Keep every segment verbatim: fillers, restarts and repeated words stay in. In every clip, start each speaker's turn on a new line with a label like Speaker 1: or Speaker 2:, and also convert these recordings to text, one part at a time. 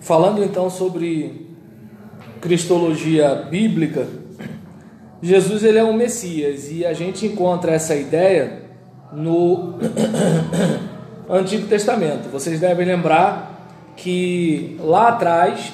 Speaker 1: Falando então sobre cristologia bíblica, Jesus ele é um Messias e a gente encontra essa ideia no Antigo Testamento. Vocês devem lembrar que lá atrás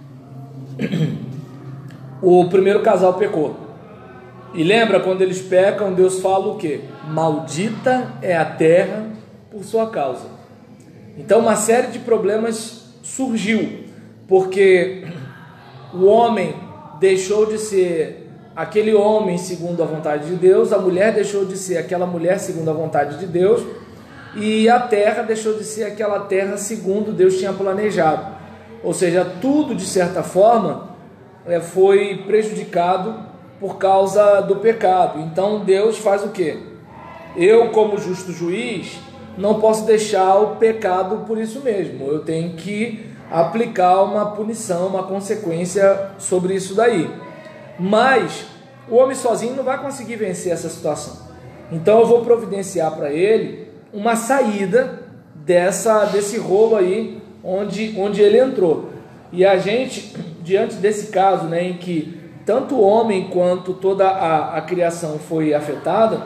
Speaker 1: o primeiro casal pecou. E lembra quando eles pecam, Deus fala o quê? Maldita é a terra por sua causa. Então uma série de problemas surgiu, porque o homem deixou de ser aquele homem segundo a vontade de Deus, a mulher deixou de ser aquela mulher segundo a vontade de Deus, e a terra deixou de ser aquela terra segundo Deus tinha planejado. Ou seja, tudo de certa forma foi prejudicado por causa do pecado. Então Deus faz o quê? Eu, como justo juiz, não posso deixar o pecado por isso mesmo. Eu tenho que aplicar uma punição, uma consequência sobre isso daí. Mas o homem sozinho não vai conseguir vencer essa situação. Então eu vou providenciar para ele uma saída dessa, desse rolo aí onde, onde ele entrou. E a gente, diante desse caso, né, em que tanto o homem quanto toda a, a criação foi afetada,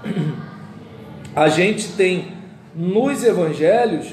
Speaker 1: a gente tem nos evangelhos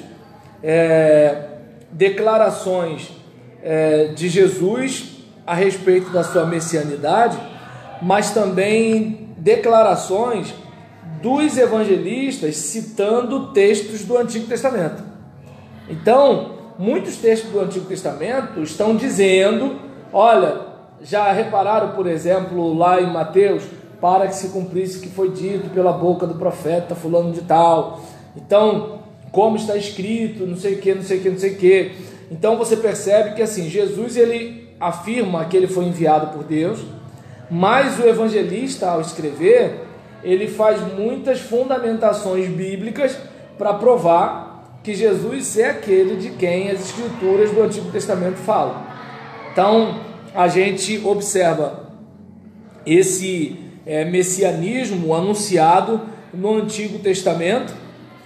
Speaker 1: é, declarações é, de Jesus a respeito da sua messianidade, mas também declarações dos evangelistas citando textos do Antigo Testamento. Então, muitos textos do Antigo Testamento estão dizendo, olha, já repararam, por exemplo, lá em Mateus, para que se cumprisse o que foi dito pela boca do profeta fulano de tal. Então, como está escrito, não sei o que, não sei o que, não sei o que. Então você percebe que assim, Jesus ele afirma que ele foi enviado por Deus, mas o evangelista, ao escrever, ele faz muitas fundamentações bíblicas para provar que Jesus é aquele de quem as escrituras do Antigo Testamento falam. Então a gente observa esse é, messianismo anunciado no Antigo Testamento,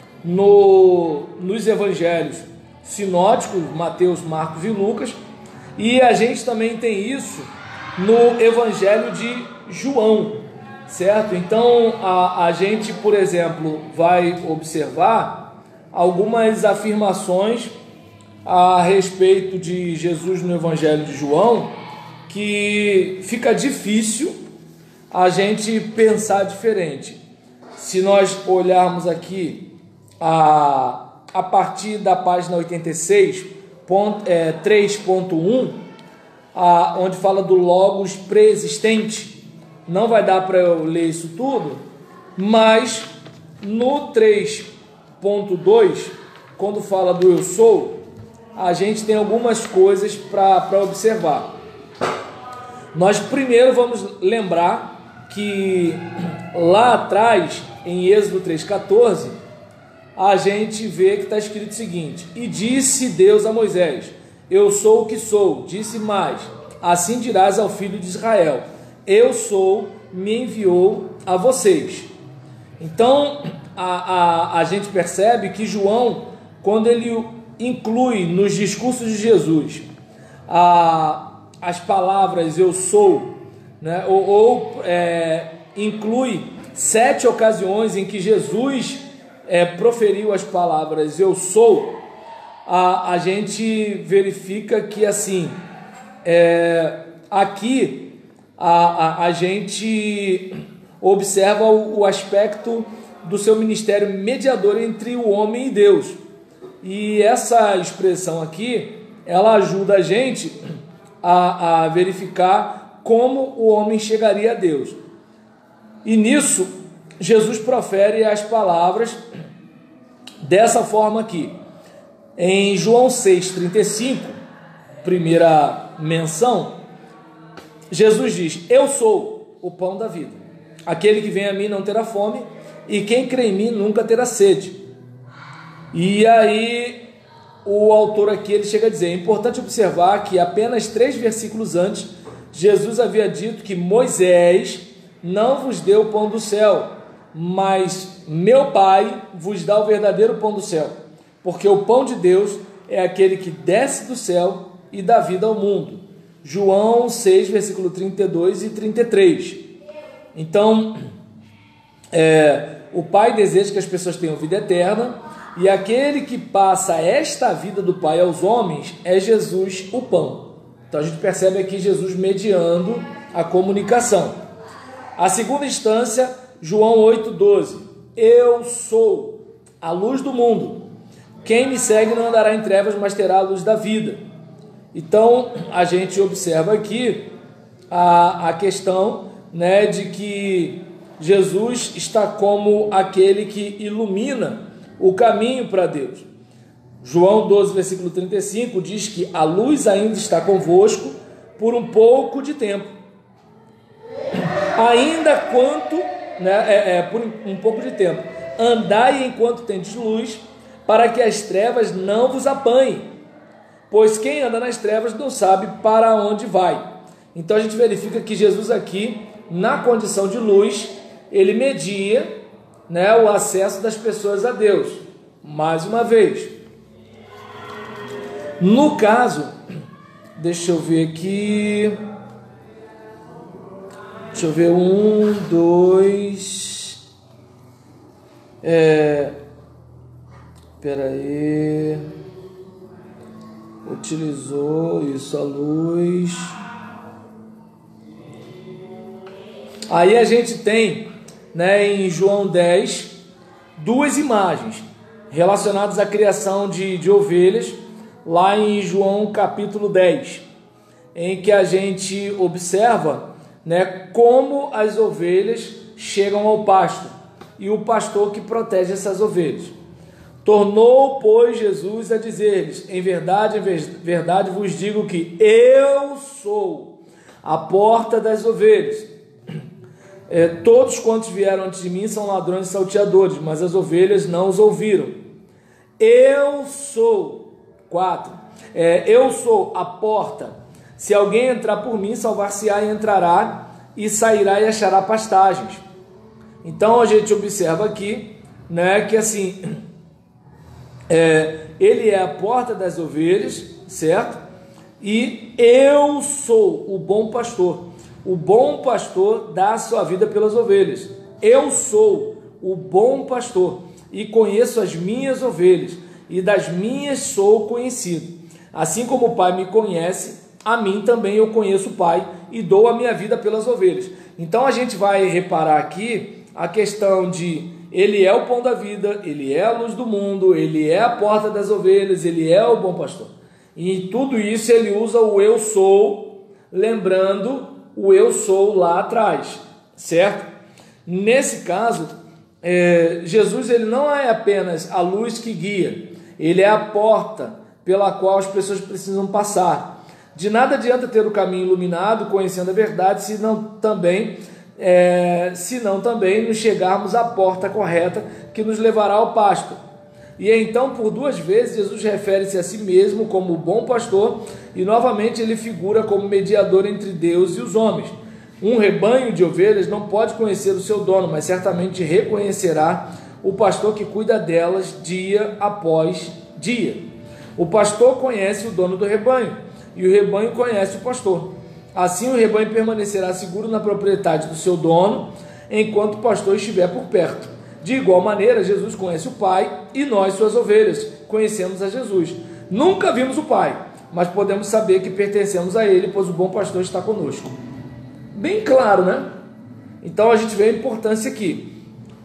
Speaker 1: no, nos evangelhos sinóticos, Mateus, Marcos e Lucas, e a gente também tem isso no evangelho de João, certo? Então a, a gente, por exemplo, vai observar algumas afirmações a respeito de Jesus no evangelho de João, que fica difícil a gente pensar diferente. Se nós olharmos aqui a, a partir da página oitenta e seis, ponto, é, três ponto um, a, onde fala do logos pré-existente, não vai dar para eu ler isso tudo, mas no três ponto dois, quando fala do eu sou, a gente tem algumas coisas para observar. Nós primeiro vamos lembrar que lá atrás, em Êxodo três, quatorze, a gente vê que está escrito o seguinte: e disse Deus a Moisés, eu sou o que sou. Disse mais, assim dirás ao filho de Israel, eu sou, me enviou a vocês. Então a, a, a gente percebe que João, quando ele inclui nos discursos de Jesus a, as palavras eu sou, né, ou, ou é, inclui sete ocasiões em que Jesus é, proferiu as palavras eu sou, a, a gente verifica que assim, é, aqui a, a, a gente observa o, o aspecto do seu ministério mediador entre o homem e Deus. E essa expressão aqui, ela ajuda a gente a, a verificar como o homem chegaria a Deus. E nisso, Jesus profere as palavras dessa forma aqui. Em João seis, trinta e cinco, primeira menção, Jesus diz, eu sou o pão da vida. Aquele que vem a mim não terá fome, e quem crê em mim nunca terá sede. E aí o autor aqui ele chega a dizer, é importante observar que apenas três versículos antes, Jesus havia dito que Moisés não vos deu o pão do céu, mas meu Pai vos dá o verdadeiro pão do céu, porque o pão de Deus é aquele que desce do céu e dá vida ao mundo. João seis, versículo trinta e dois e trinta e três. Então, é, o Pai deseja que as pessoas tenham vida eterna, e aquele que passa esta vida do Pai aos homens é Jesus, o pão. Então a gente percebe aqui Jesus mediando a comunicação. A segunda instância, João oito, doze. Eu sou a luz do mundo. Quem me segue não andará em trevas, mas terá a luz da vida. Então a gente observa aqui a, a questão, né, de que Jesus está como aquele que ilumina o caminho para Deus. João doze, versículo trinta e cinco diz que a luz ainda está convosco por um pouco de tempo. Ainda quanto, né, é, é, por um pouco de tempo. Andai enquanto tendes luz, para que as trevas não vos apanhem. Pois quem anda nas trevas não sabe para onde vai. Então a gente verifica que Jesus aqui, na condição de luz, ele media, né, o acesso das pessoas a Deus. Mais uma vez, no caso, deixa eu ver aqui, deixa eu ver, um, dois, é, espera aí, utilizou isso, a luz. Aí a gente tem, né, em João dez, duas imagens relacionadas à criação de, de ovelhas, lá em João capítulo dez, em que a gente observa, né, como as ovelhas chegam ao pasto e o pastor que protege essas ovelhas. Tornou, pois, Jesus a dizer-lhes: em verdade, em verdade vos digo que eu sou a porta das ovelhas. É, todos quantos vieram antes de mim são ladrões e salteadores, mas as ovelhas não os ouviram. Eu sou, quatro, é, eu sou a porta. Se alguém entrar por mim, salvar-se-á e entrará, e sairá e achará pastagens. Então a gente observa aqui, né, que assim, é, ele é a porta das ovelhas, certo? E eu sou o bom pastor. O bom pastor dá a sua vida pelas ovelhas. Eu sou o bom pastor e conheço as minhas ovelhas, e das minhas sou conhecido. Assim como o Pai me conhece, a mim também eu conheço o Pai e dou a minha vida pelas ovelhas. Então a gente vai reparar aqui a questão de ele é o pão da vida, ele é a luz do mundo, ele é a porta das ovelhas, ele é o bom pastor. E em tudo isso ele usa o eu sou, lembrando o eu sou lá atrás, certo? Nesse caso, é, Jesus ele não é apenas a luz que guia, ele é a porta pela qual as pessoas precisam passar. De nada adianta ter o caminho iluminado, conhecendo a verdade, se não também, é, se não também nos chegarmos à porta correta que nos levará ao pasto. E então, por duas vezes, Jesus refere-se a si mesmo como o bom pastor, e novamente ele figura como mediador entre Deus e os homens. Um rebanho de ovelhas não pode conhecer o seu dono, mas certamente reconhecerá o pastor que cuida delas dia após dia. O pastor conhece o dono do rebanho, e o rebanho conhece o pastor. Assim o rebanho permanecerá seguro na propriedade do seu dono, enquanto o pastor estiver por perto. De igual maneira, Jesus conhece o Pai, e nós, suas ovelhas, conhecemos a Jesus. Nunca vimos o Pai, mas podemos saber que pertencemos a Ele, pois o bom pastor está conosco. Bem claro, né? Então a gente vê a importância aqui.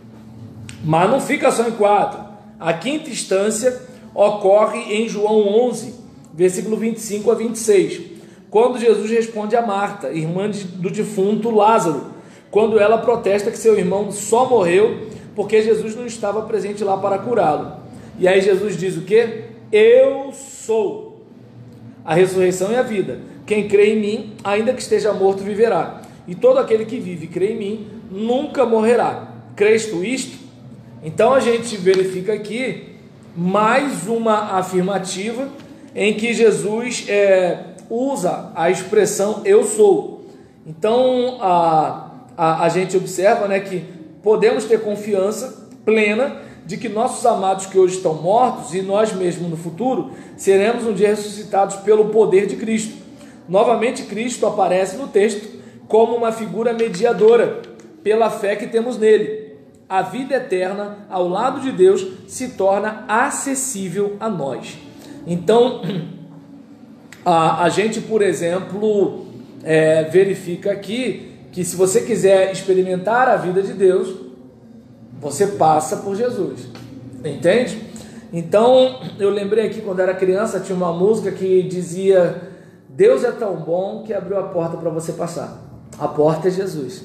Speaker 1: Mas não fica só em quatro. A quinta instância ocorre em João onze, versículo vinte e cinco a vinte e seis, quando Jesus responde a Marta, irmã do defunto Lázaro, quando ela protesta que seu irmão só morreu porque Jesus não estava presente lá para curá-lo. E aí Jesus diz o quê? Eu sou a ressurreição e a vida. Quem crê em mim, ainda que esteja morto, viverá. E todo aquele que vive e crê em mim, nunca morrerá. Crês tu isto? Então a gente verifica aqui mais uma afirmativa em que Jesus é, usa a expressão eu sou. Então a, a, a gente observa, né, que podemos ter confiança plena de que nossos amados que hoje estão mortos e nós mesmos no futuro seremos um dia ressuscitados pelo poder de Cristo. Novamente, Cristo aparece no texto como uma figura mediadora pela fé que temos nele. A vida eterna ao lado de Deus se torna acessível a nós. Então, a, a gente, por exemplo, é, verifica aqui que se você quiser experimentar a vida de Deus, você passa por Jesus, entende? Então, eu lembrei aqui quando era criança, tinha uma música que dizia: Deus é tão bom que abriu a porta para você passar. A porta é Jesus.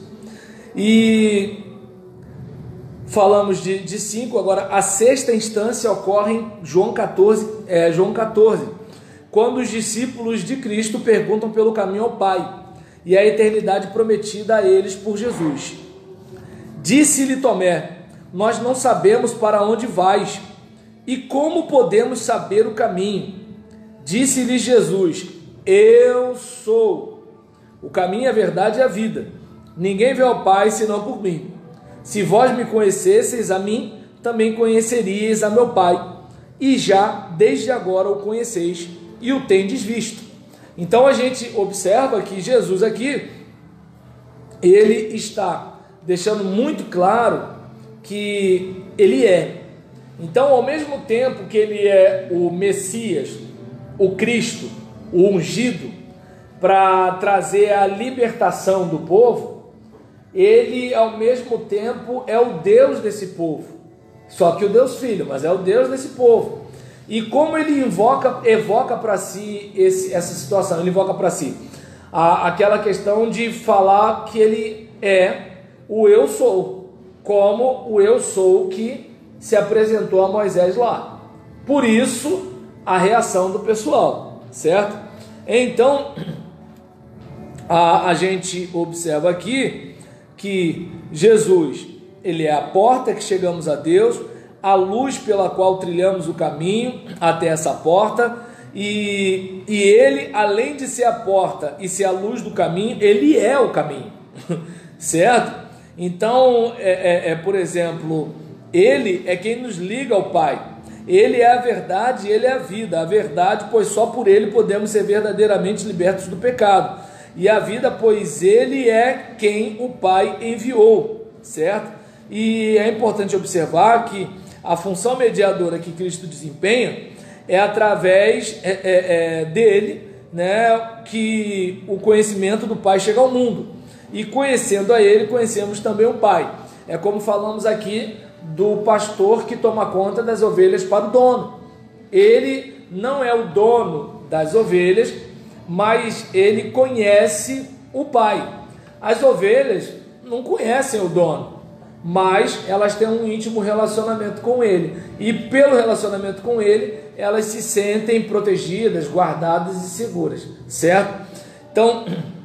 Speaker 1: E falamos de, de cinco, agora a sexta instância ocorre em João catorze, é, João catorze, quando os discípulos de Cristo perguntam pelo caminho ao Pai e a eternidade prometida a eles por Jesus. Disse-lhe Tomé: nós não sabemos para onde vais, e como podemos saber o caminho? Disse-lhe Jesus: eu sou o caminho, a verdade e a vida. Ninguém vê ao Pai senão por mim. Se vós me conhecesseis a mim, também conheceríeis a meu Pai, e já desde agora o conheceis e o tendes visto. Então a gente observa que Jesus aqui, ele está deixando muito claro que ele é. Então, ao mesmo tempo que ele é o Messias, o Cristo, o ungido, para trazer a libertação do povo, ele ao mesmo tempo é o Deus desse povo, só que o Deus Filho, mas é o Deus desse povo. E como ele invoca, evoca para si esse, essa situação, ele invoca para si a, aquela questão de falar que ele é o eu sou, como o eu sou que se apresentou a Moisés lá. Por isso a reação do pessoal, certo? Então a, a gente observa aqui que Jesus, ele é a porta que chegamos a Deus, a luz pela qual trilhamos o caminho até essa porta, e, e ele, além de ser a porta e ser a luz do caminho, ele é o caminho, certo? Então, é, é, é, por exemplo, ele é quem nos liga ao Pai, ele é a verdade, ele é a vida, a verdade, pois só por ele podemos ser verdadeiramente libertos do pecado, e a vida, pois ele é quem o Pai enviou, certo? E é importante observar que a função mediadora que Cristo desempenha é através é, é, é, dele, né, que o conhecimento do Pai chega ao mundo, e conhecendo a ele, conhecemos também o Pai. É como falamos aqui do pastor que toma conta das ovelhas para o dono. Ele não é o dono das ovelhas, mas ele conhece o Pai. As ovelhas não conhecem o dono, mas elas têm um íntimo relacionamento com ele, e pelo relacionamento com ele, elas se sentem protegidas, guardadas e seguras, certo? Então,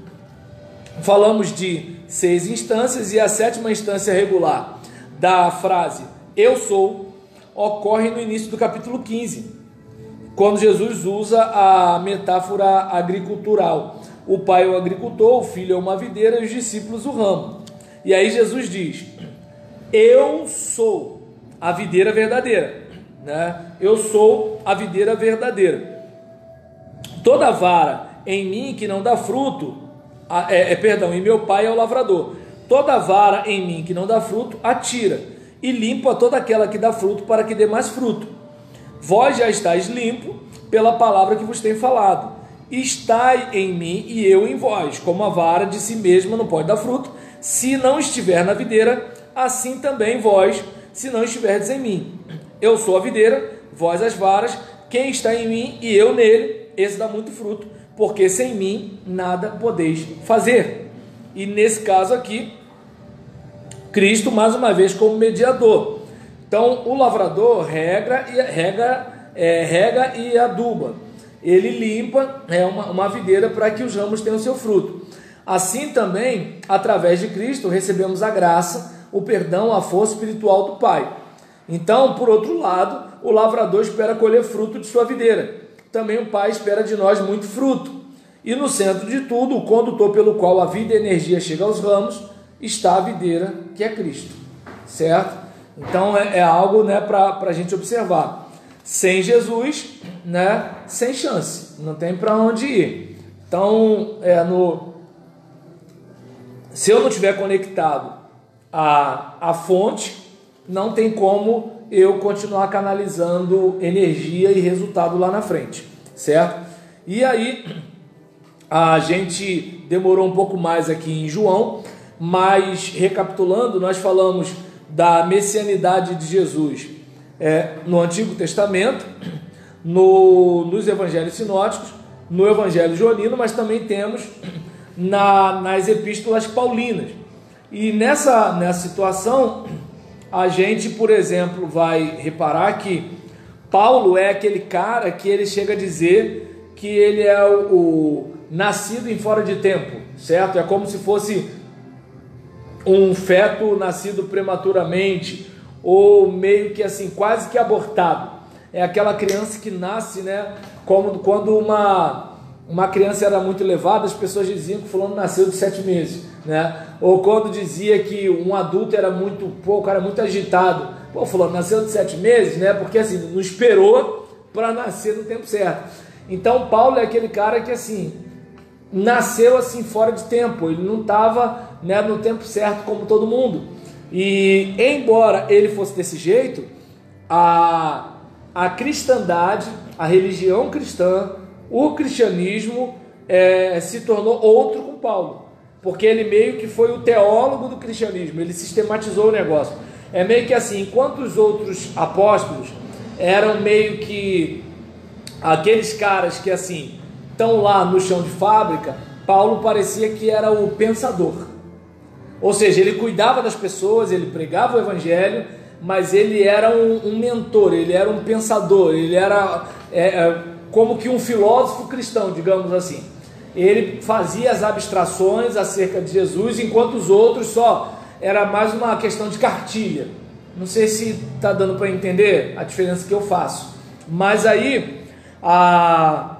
Speaker 1: falamos de seis instâncias, e a sétima instância regular da frase eu sou ocorre no início do capítulo quinze, quando Jesus usa a metáfora agricultural. O pai é o agricultor, o filho é uma videira e os discípulos o ramo. E aí Jesus diz: eu sou a videira verdadeira, né? Eu sou a videira verdadeira. Toda vara em mim que não dá fruto, é, é, perdão, e meu pai é o lavrador. Toda vara em mim que não dá fruto, atira, e limpa toda aquela que dá fruto, para que dê mais fruto. Vós já estáis limpo pela palavra que vos tenho falado. Estai em mim e eu em vós. Como a vara de si mesma não pode dar fruto, se não estiver na videira, assim também vós, se não estiverdes em mim. Eu sou a videira, vós as varas. Quem está em mim e eu nele, esse dá muito fruto, porque sem mim nada podeis fazer. E nesse caso aqui, Cristo mais uma vez como mediador. Então o lavrador rega e, rega, é, rega e aduba. Ele limpa é uma, uma videira para que os ramos tenham seu fruto. Assim também, através de Cristo, recebemos a graça, o perdão, a força espiritual do Pai. Então, por outro lado, o lavrador espera colher fruto de sua videira. Também o Pai espera de nós muito fruto. E no centro de tudo, o condutor pelo qual a vida e a energia chega aos ramos, está a videira, que é Cristo, certo? Então é, é algo, né, para a gente observar. Sem Jesus, né, sem chance, não tem para onde ir. Então, é, no, se eu não estiver conectado à, à fonte, não tem como eu continuar canalizando energia e resultado lá na frente, certo? E aí, a gente demorou um pouco mais aqui em João, mas recapitulando, nós falamos da messianidade de Jesus é, no Antigo Testamento, no, nos Evangelhos Sinóticos, no Evangelho Joanino, mas também temos na, nas Epístolas Paulinas. E nessa, nessa situação, a gente, por exemplo, vai reparar que Paulo é aquele cara que ele chega a dizer que ele é o, o nascido em fora de tempo, certo? É como se fosse um feto nascido prematuramente, ou meio que assim, quase que abortado. É aquela criança que nasce, né? Como quando uma, uma criança era muito elevada, as pessoas diziam que fulano nasceu de sete meses, né? Ou quando dizia que um adulto era muito, pô, o cara é muito agitado, pô, fulano nasceu de sete meses, né? Porque assim, não esperou para nascer no tempo certo. Então Paulo é aquele cara que assim, nasceu assim fora de tempo, ele não estava, né, no tempo certo como todo mundo. E embora ele fosse desse jeito, a, a cristandade, a religião cristã, o cristianismo é, se tornou outro com Paulo, porque ele meio que foi o teólogo do cristianismo, ele sistematizou o negócio. É meio que assim, enquanto os outros apóstolos eram meio que aqueles caras que assim estão lá no chão de fábrica, Paulo parecia que era o pensador. Ou seja, ele cuidava das pessoas, ele pregava o evangelho, mas ele era um, um mentor, ele era um pensador, ele era é, é, como que um filósofo cristão, digamos assim. Ele fazia as abstrações acerca de Jesus, enquanto os outros só era mais uma questão de cartilha. Não sei se está dando para entender a diferença que eu faço. Mas aí, a...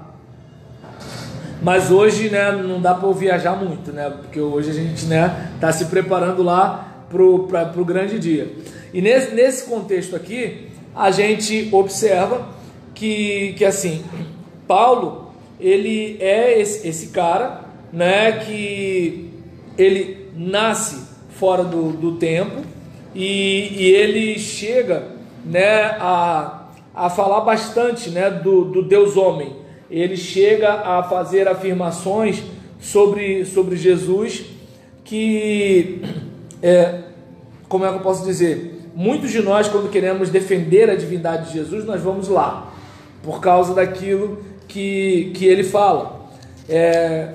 Speaker 1: mas hoje, né, não dá para eu viajar muito, né? Porque hoje a gente, né, está se preparando lá para o grande dia. E nesse, nesse contexto aqui, a gente observa que, que assim, Paulo, ele é esse, esse cara, né, que ele nasce fora do, do tempo e, e ele chega, né, a, a falar bastante, né, do, do Deus homem. Ele chega a fazer afirmações sobre, sobre Jesus que, é, como é que eu posso dizer? Muitos de nós, quando queremos defender a divindade de Jesus, nós vamos lá, por causa daquilo que, que ele fala. É,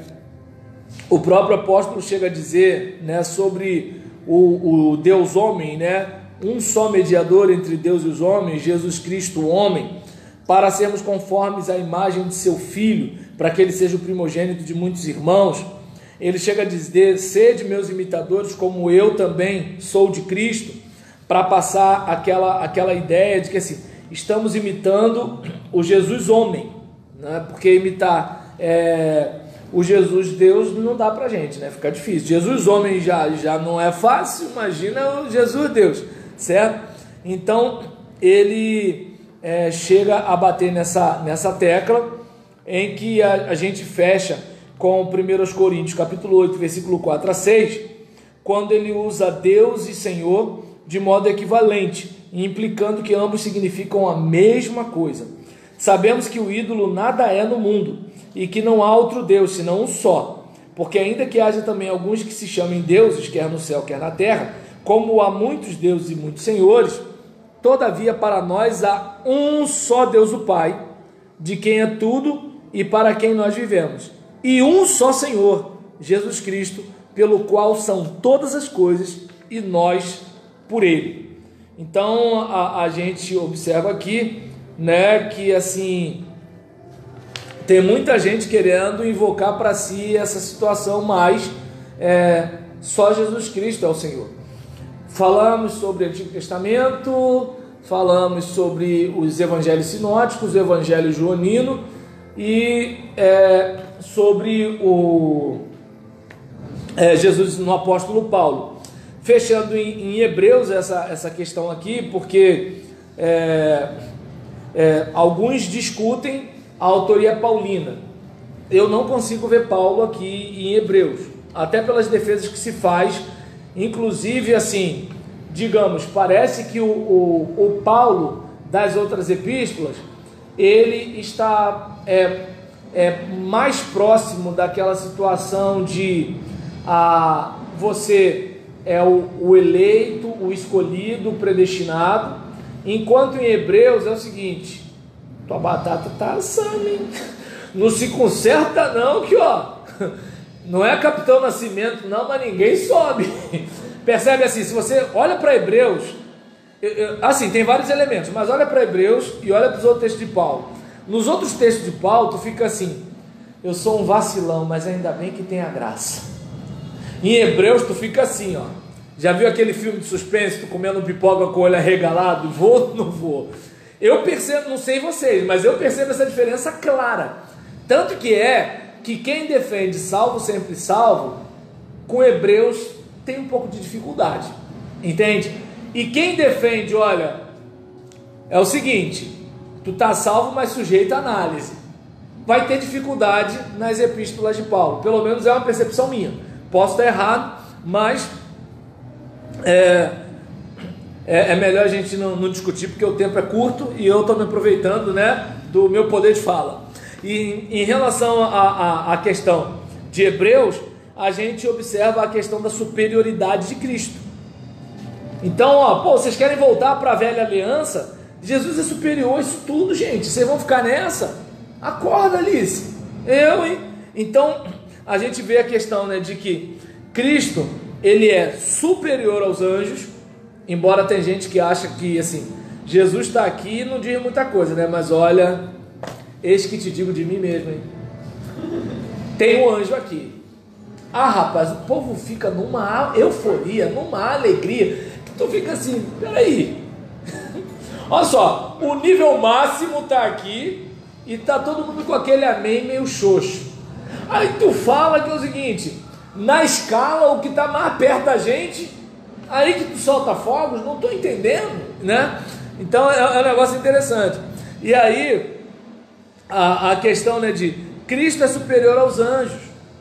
Speaker 1: o próprio apóstolo chega a dizer, né, sobre o, o Deus homem, né, um só mediador entre Deus e os homens, Jesus Cristo, o homem, para sermos conformes à imagem de seu Filho, para que ele seja o primogênito de muitos irmãos. Ele chega a dizer: sede meus imitadores, como eu também sou de Cristo, para passar aquela, aquela ideia de que assim, estamos imitando o Jesus homem, né? Porque imitar é, o Jesus Deus não dá para a gente, né? Fica difícil. Jesus homem já, já não é fácil, imagina o Jesus Deus, certo? Então ele... É, chega a bater nessa, nessa tecla, em que a, a gente fecha com primeiro Coríntios capítulo oito, versículo quatro a seis, quando ele usa Deus e Senhor de modo equivalente, implicando que ambos significam a mesma coisa. Sabemos que o ídolo nada é no mundo, e que não há outro Deus, senão um só, porque ainda que haja também alguns que se chamem deuses, quer no céu, quer na terra, como há muitos deuses e muitos senhores, todavia para nós há um só Deus o Pai, de quem é tudo e para quem nós vivemos, e um só Senhor, Jesus Cristo, pelo qual são todas as coisas e nós por Ele. Então a, a gente observa aqui, né, que assim tem muita gente querendo invocar para si essa situação, mas é, só Jesus Cristo é o Senhor. Falamos sobre o Antigo Testamento, falamos sobre os Evangelhos Sinóticos, o Evangelho Joanino e é, sobre o é, Jesus no apóstolo Paulo. fechando em, em Hebreus essa, essa questão aqui, porque é, é, alguns discutem a autoria paulina. Eu não consigo ver Paulo aqui em Hebreus, até pelas defesas que se faz, inclusive assim, digamos, parece que o, o, o Paulo das outras epístolas, ele está é, é, mais próximo daquela situação de a, você é o, o eleito, o escolhido, o predestinado, enquanto em Hebreus é o seguinte: tua batata tá assando, hein? Não se conserta não, que ó, não é Capitão Nascimento não, mas ninguém sobe. Percebe assim, se você olha para Hebreus, eu, eu, assim, tem vários elementos, mas olha para Hebreus e olha para os outros textos de Paulo. Nos outros textos de Paulo, tu fica assim: eu sou um vacilão, mas ainda bem que tem a graça. Em Hebreus, tu fica assim, ó. Já viu aquele filme de suspense, tu comendo pipoca com o olho arregalado? Vou ou não vou? Eu percebo, não sei vocês, mas eu percebo essa diferença clara. Tanto que é que quem defende salvo sempre salvo, com Hebreus tem um pouco de dificuldade, entende? E quem defende, olha, é o seguinte: tu tá salvo, mas sujeito à análise, vai ter dificuldade nas epístolas de Paulo. Pelo menos é uma percepção minha, posso estar errado, mas é, é, é melhor a gente não, não discutir, porque o tempo é curto e eu estou me aproveitando, né, do meu poder de fala. E em relação à questão de Hebreus, a gente observa a questão da superioridade de Cristo. Então, ó, pô, vocês querem voltar para a velha aliança? Jesus é superior a isso tudo, gente. Vocês vão ficar nessa? Acorda, Alice. Eu, hein? Então, a gente vê a questão, né, de que Cristo, ele é superior aos anjos, embora tem gente que acha que, assim, Jesus está aqui e não diz muita coisa, né? Mas olha, eis que te digo de mim mesmo, hein? Tem um anjo aqui. Ah, rapaz, o povo fica numa euforia, numa alegria, que tu fica assim, peraí, olha só, o nível máximo tá aqui e tá todo mundo com aquele amém meio xoxo. Aí tu fala que é o seguinte, na escala, o que tá mais perto da gente, aí que tu solta fogos, não tô entendendo, né? Então é, é um negócio interessante. E aí, a, a questão, né, de Cristo é superior aos anjos,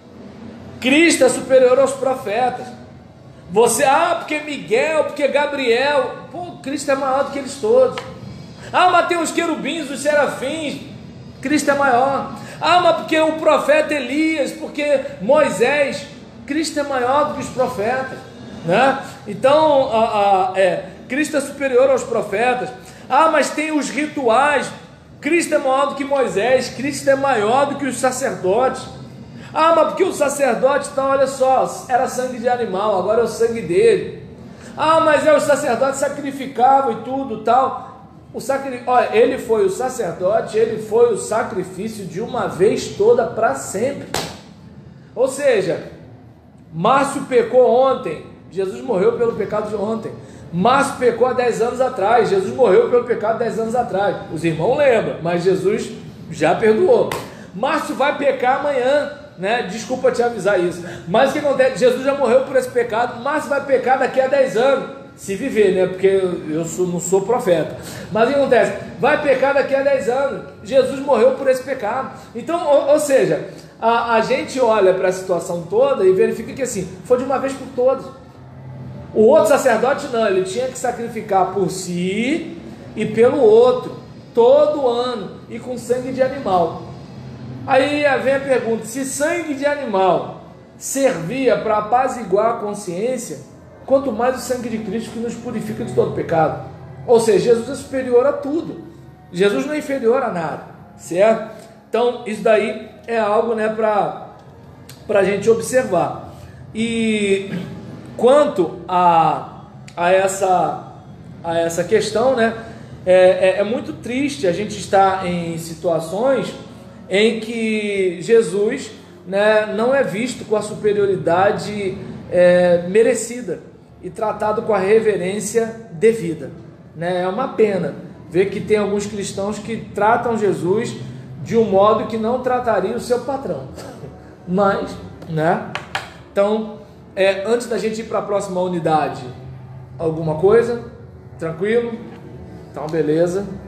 Speaker 1: Cristo é superior aos profetas. Você, ah, porque Miguel, porque Gabriel, pô, Cristo é maior do que eles todos. Ah, mas tem os querubins, os serafins, Cristo é maior. Ah, mas porque o profeta Elias, porque Moisés, Cristo é maior do que os profetas, né? Então, a, a, é, Cristo é superior aos profetas. Ah, mas tem os rituais, Cristo é maior do que Moisés, Cristo é maior do que os sacerdotes. Ah, mas porque o sacerdote, então, olha só, era sangue de animal, agora é o sangue dele. Ah, mas é o sacerdote sacrificava e tudo, tal. O sacri... Olha, ele foi o sacerdote, ele foi o sacrifício de uma vez toda para sempre. Ou seja, Márcio pecou ontem, Jesus morreu pelo pecado de ontem. Márcio pecou há dez anos atrás, Jesus morreu pelo pecado dez anos atrás. Os irmãos lembram, mas Jesus já perdoou. Márcio vai pecar amanhã, né? Desculpa te avisar isso, mas o que acontece? Jesus já morreu por esse pecado. Márcio vai pecar daqui a dez anos, se viver, né? Porque eu, eu sou, não sou profeta, mas o que acontece? Vai pecar daqui a dez anos. Jesus morreu por esse pecado. Então, ou, ou seja, a, a gente olha para a situação toda e verifica que assim, foi de uma vez por todas. O outro sacerdote não, ele tinha que sacrificar por si e pelo outro, todo ano, e com sangue de animal. Aí vem a pergunta: se sangue de animal servia para apaziguar a consciência, quanto mais o sangue de Cristo, que nos purifica de todo pecado. Ou seja, Jesus é superior a tudo, Jesus não é inferior a nada, certo? Então isso daí é algo, né, para a gente observar. E quanto a, a, essa, a essa questão, né, é, é, é muito triste a gente estar em situações em que Jesus, né, não é visto com a superioridade é, merecida e tratado com a reverência devida, né? É uma pena ver que tem alguns cristãos que tratam Jesus de um modo que não trataria o seu patrão, mas, né? Então, é, antes da gente ir para a próxima unidade, alguma coisa? Tranquilo? Então, beleza.